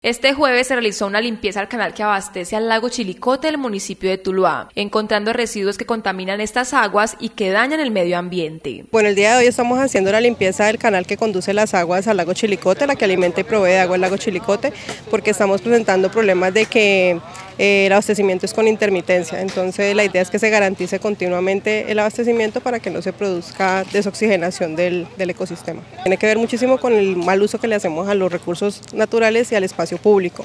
Este jueves se realizó una limpieza al canal que abastece al lago Chilicote del municipio de Tuluá, encontrando residuos que contaminan estas aguas y que dañan el medio ambiente. Bueno, el día de hoy estamos haciendo la limpieza del canal que conduce las aguas al lago Chilicote, la que alimenta y provee de agua al lago Chilicote, porque estamos presentando problemas de que el abastecimiento es con intermitencia. Entonces la idea es que se garantice continuamente el abastecimiento para que no se produzca desoxigenación del ecosistema. Tiene que ver muchísimo con el mal uso que le hacemos a los recursos naturales y al espacio público.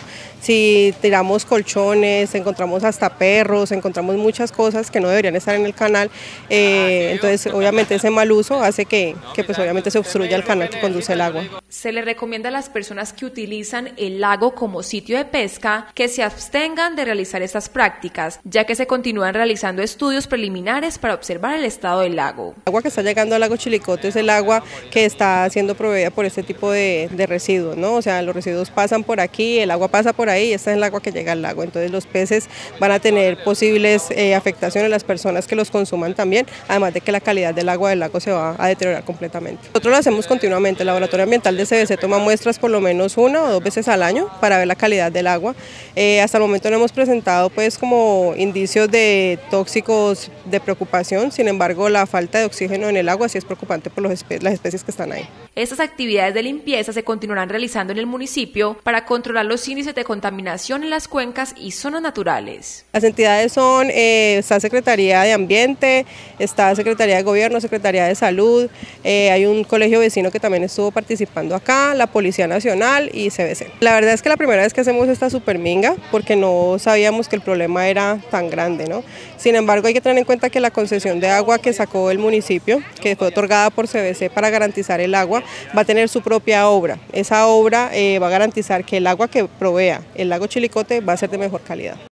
Si tiramos colchones, encontramos hasta perros, encontramos muchas cosas que no deberían estar en el canal, entonces obviamente ese mal uso hace que pues obviamente se obstruya el canal que conduce el agua. Se le recomienda a las personas que utilizan el lago como sitio de pesca que se abstengan de realizar estas prácticas, ya que se continúan realizando estudios preliminares para observar el estado del lago. El agua que está llegando al lago Chilicote es el agua que está siendo proveída por este tipo de residuos, ¿no? O sea, los residuos pasan por aquí, el agua pasa por ahí y esta es el agua que llega al lago. Entonces los peces van a tener posibles afectaciones, las personas que los consuman también, además de que la calidad del agua del lago se va a deteriorar completamente. Nosotros lo hacemos continuamente, el Laboratorio Ambiental de CBC toma muestras por lo menos 1 o 2 veces al año para ver la calidad del agua. Hasta el momento no hemos presentado pues como indicios de tóxicos de preocupación, sin embargo la falta de oxígeno en el agua sí es preocupante por las especies que están ahí. Estas actividades de limpieza se continuarán realizando en el municipio para controlar los índices de contaminación en las cuencas y zonas naturales. Las entidades son, está Secretaría de Ambiente, está Secretaría de Gobierno, Secretaría de Salud, hay un colegio vecino que también estuvo participando acá, la Policía Nacional y CBC. La verdad es que la primera vez que hacemos esta superminga, porque no sabíamos que el problema era tan grande, ¿no? Sin embargo, hay que tener en cuenta que la concesión de agua que sacó el municipio, que fue otorgada por CBC para garantizar el agua, va a tener su propia obra. Esa obra va a garantizar que el agua que provea el lago Chilicote va a ser de mejor calidad.